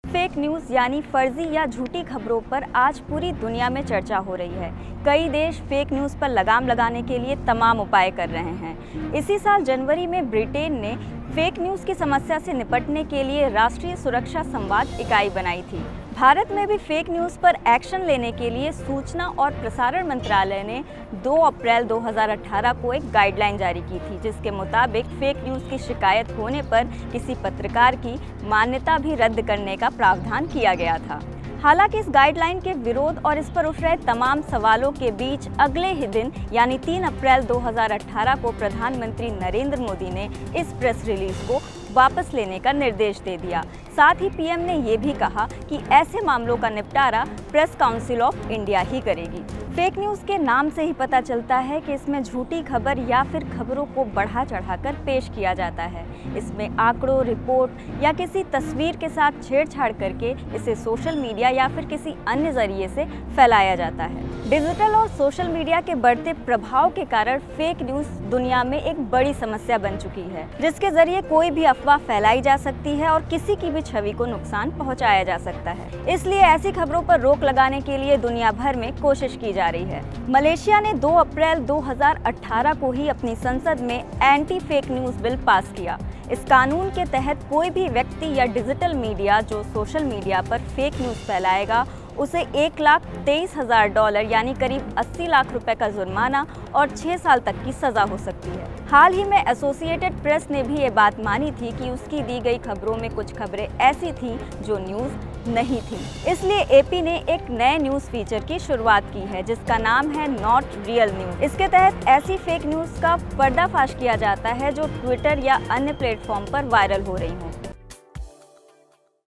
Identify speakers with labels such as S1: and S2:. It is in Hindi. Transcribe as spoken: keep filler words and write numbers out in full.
S1: फेक न्यूज़ यानी फर्जी या झूठी खबरों पर आज पूरी दुनिया में चर्चा हो रही है। कई देश फेक न्यूज़ पर लगाम लगाने के लिए तमाम उपाय कर रहे हैं। इसी साल जनवरी में ब्रिटेन ने फेक न्यूज़ की समस्या से निपटने के लिए राष्ट्रीय सुरक्षा संवाद इकाई बनाई थी। भारत में भी फेक न्यूज़ पर एक्शन लेने के लिए सूचना और प्रसारण मंत्रालय ने दो अप्रैल दो हज़ार अठारह को एक गाइडलाइन जारी की थी, जिसके मुताबिक फेक न्यूज़ की शिकायत होने पर किसी पत्रकार की मान्यता भी रद्द करने का प्रावधान किया गया था। हालांकि इस गाइडलाइन के विरोध और इस पर उठ रहे तमाम सवालों के बीच अगले ही दिन यानी तीन अप्रैल दो हज़ार अठारह को प्रधानमंत्री नरेंद्र मोदी ने इस प्रेस रिलीज को वापस लेने का निर्देश दे दिया। साथ ही पीएम ने ये भी कहा कि ऐसे मामलों का निपटारा प्रेस काउंसिल ऑफ इंडिया ही करेगी। फेक न्यूज़ के नाम से ही पता चलता है कि इसमें झूठी खबर या फिर खबरों को बढ़ा चढ़ाकर पेश किया जाता है। इसमें आंकड़ों, रिपोर्ट या किसी तस्वीर के साथ छेड़छाड़ करके इसे सोशल मीडिया या फिर किसी अन्य जरिए से फैलाया जाता है। डिजिटल और सोशल मीडिया के बढ़ते प्रभाव के कारण फेक न्यूज़ दुनिया में एक बड़ी समस्या बन चुकी है, जिसके जरिए कोई भी अफवाह फैलाई जा सकती है और किसी की भी छवि को नुकसान पहुंचाया जा सकता है। इसलिए ऐसी खबरों पर रोक लगाने के लिए दुनिया भर में कोशिश की जा रही है। मलेशिया ने दो अप्रैल दो हज़ार अठारह को ही अपनी संसद में anti fake news bill pass किया। इस कानून के तहत कोई भी व्यक्ति या डिजिटल मीडिया जो सोशल मीडिया पर फेक न्यूज़ फैलाएगा उसे एक लाख तेईस हजार डॉलर यानी करीब अस्सी लाख रुपए का जुर्माना और छः साल तक की सजा हो सकती है। हाल ही में एसोसिएटेड प्रेस ने भी ये बात मानी थी कि उसकी दी गई खबरों में कुछ खबरें ऐसी थीं जो न्यूज़ नहीं थी। इसलिए एपी ने एक नए न्यूज़ फीचर की शुरुआत की है, जिसका नाम है नॉट रियल न्यूज़। इसके तहत ऐसी फेक न्यूज़ का पर्दाफाश किया जाता है जो ट्विटर या अन्य प्लेटफॉर्म पर वायरल हो रही हो।